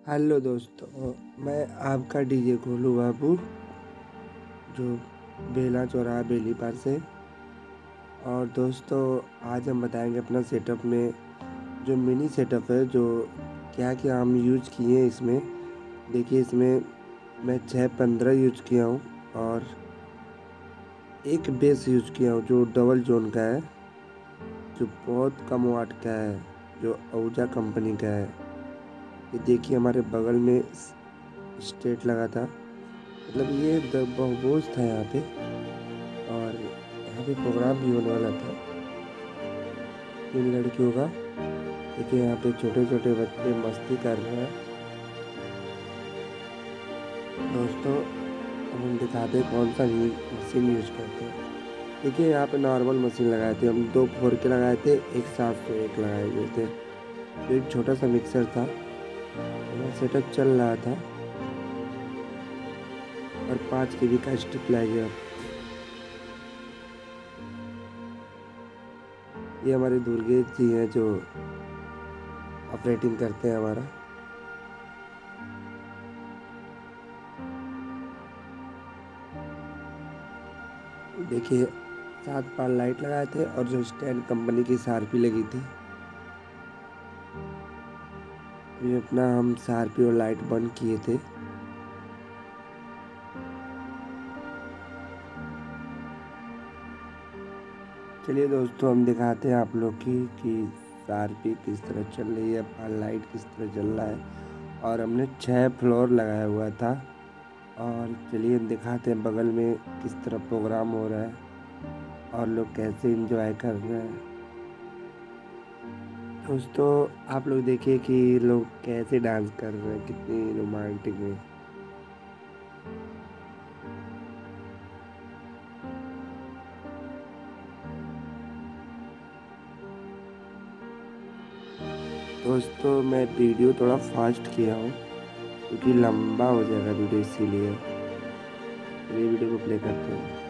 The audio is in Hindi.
हेलो दोस्तों, मैं आपका डीजे गोलू बाबू जो बेला चौराहा बेलीपार से। और दोस्तों, आज हम बताएंगे अपना सेटअप में जो मिनी सेटअप है, जो क्या क्या हम यूज किए हैं इसमें। देखिए, इसमें मैं 615 यूज किया हूँ और एक बेस यूज किया हूँ जो डबल जोन का है, जो बहुत कम वाट का है, जो आहूजा कंपनी का है। ये देखिए, हमारे बगल में स्टेट लगा था, मतलब ये बहुबोझ था यहाँ पे। और यहाँ पे प्रोग्राम भी होने वाला था 3 लड़कियों का। देखिए, यहाँ पे छोटे छोटे बच्चे मस्ती कर रहे हैं। दोस्तों, अब हम दिखाते हैं कौन सा मशीन यूज करते हैं। देखिए, यहाँ पे नॉर्मल मशीन लगाए थे हम, 2 4 के लगाए थे, एक 701 लगाए हुए थे। तो एक छोटा सा मिक्सर था, सेटअप चल रहा था, और 5 KB का स्टेबलाइजर। ये हमारे दुर्गेश जी हैं जो ऑपरेटिंग करते हैं हमारा। देखिए, 7 पार लाइट लगाए थे और जो स्टैंड कंपनी की शार्पी लगी थी। ये अपना हम शार्पी और लाइट बंद किए थे। चलिए दोस्तों, हम दिखाते हैं आप लोग की कि शार्पी किस तरह चल रही है, पार लाइट किस तरह चल रहा है। और हमने 6 फ्लोर लगाया हुआ था। और चलिए दिखाते हैं बगल में किस तरह प्रोग्राम हो रहा है और लोग कैसे एंजॉय कर रहे हैं। दोस्तों, आप लोग देखिए कि लोग कैसे डांस कर रहे हैं, कितनी रोमांटिक में। दोस्तों, मैं वीडियो थोड़ा फास्ट किया हूँ क्योंकि लंबा हो जाएगा वीडियो, इसीलिए ये वीडियो को प्ले करते हैं।